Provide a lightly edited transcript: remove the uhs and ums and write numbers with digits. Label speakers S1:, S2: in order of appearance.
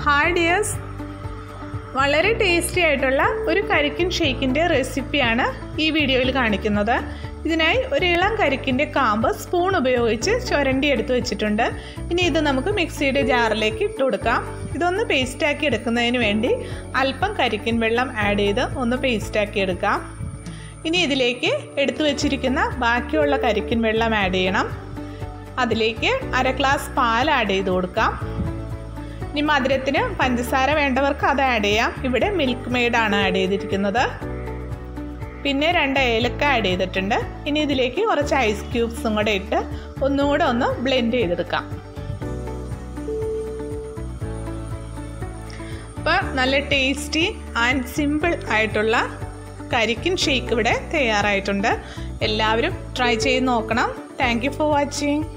S1: Hi dears, വളരെ tasty ആയിട്ടുള്ള ഒരു കരിക്കിൻ ഷേക്കിൻ്റെ റെസിപ്പിയാണ് ഈ വീഡിയോയിൽ കാണിക്കുന്നത്. ഇതിനായി ഒരു ഇളം കരിക്കിൻ്റെ കാമ്പ് സ്പൂൺ ഉപയോഗിച്ച് ചുരണ്ടി എടുത്ത് വെച്ചിട്ടുണ്ട്. ഇനി ഇത് നമുക്ക് മിക്സിയുടെ ജാറിലേക്ക് ഇട്ട് കൊടുക്കാം. ഇതൊന്ന് പേസ്റ്റാക്കി എടുക്കുന്നതിന് വേണ്ടി അല്പം കരിക്കിൻ വെള്ളം ആഡ് ചെയ്ത് ഒന്ന് പേസ്റ്റാക്കി എടുക്കാം. ഇനി ഇതിലേക്ക് എടുത്തു വച്ചിരിക്കുന്ന ബാക്കിയുള്ള കരിക്കിൻ വെള്ളം ആഡ് ചെയ്യണം. അതിലേക്ക് അര ഗ്ലാസ് പാൽ ആഡ് ചെയ്ത് കൊടുക്കാം. ഇനി മധുരത്തിന് പഞ്ചസാര വേണ്ടവർക്ക് അത് ആഡ് ചെയ്യാം. ഇവിടെ മിൽക്ക് മെയ്ഡാണ് ആഡ് ചെയ്തിരിക്കുന്നത്. പിന്നെ 2 ഏലക്ക ആഡ് ചെയ്തിട്ടുണ്ട്. ഇനി ഇതിലേക്ക് കുറച്ച് ഐസ് ക്യൂബ്സും കൂടെ ഇട്ട് ഒന്നുകൂടെ ഒന്ന് ബ്ലെൻഡ് ചെയ്തെടുക്കാം. അപ്പോൾ നല്ല ടേസ്റ്റി ആൻഡ് സിമ്പിൾ ആയിട്ടുള്ള കരിക്കിൻ ഷേക്ക് ഇവിടെ തയ്യാറായിട്ടുണ്ട്. എല്ലാവരും ട്രൈ ചെയ്ത് നോക്കണം. Thank you for watching.